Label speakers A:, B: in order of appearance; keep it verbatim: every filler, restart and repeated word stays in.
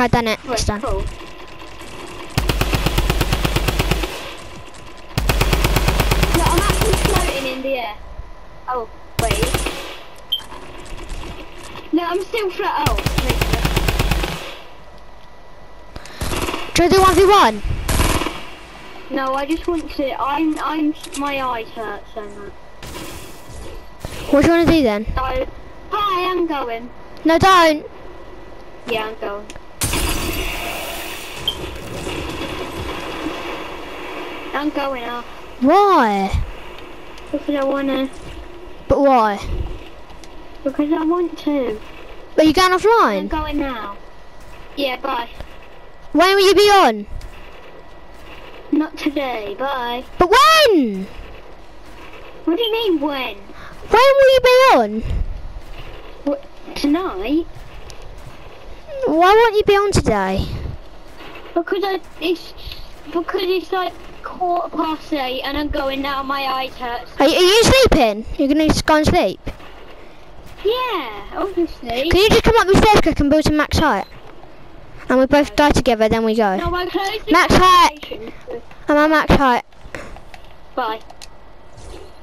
A: Okay, I've done it.
B: Right,
A: It's done.
B: cool. No, I'm actually floating in the air. Oh, wait. No, I'm still flat. Oh,
A: Do you do one v one?
B: no, I just want to. I'm. I'm. My eyes hurt so much.
A: What do you want to do then?
B: So, hi, I'm going.
A: No, don't.
B: Yeah, I'm going. I'm going off
A: Why?
B: because I wanna.
A: But why?
B: Because I want to.
A: Are you going
B: I'm
A: offline?
B: going now. Yeah, bye.
A: When will you be on?
B: Not today. Bye.
A: But when?
B: What do you mean when?
A: When will you be on?
B: What, tonight?
A: Why won't you be on today?
B: Because I, it's because it's like quarter past eight and I'm going now. My eyes hurt.
A: Are you, are you sleeping? You're gonna just go and sleep?
B: Yeah, obviously.
A: Can you just come up the stairs quick and build some max height? And we both die together, then we go.
B: No, I closed the
A: Max height!
B: conversation.
A: I'm at max height.
B: Bye.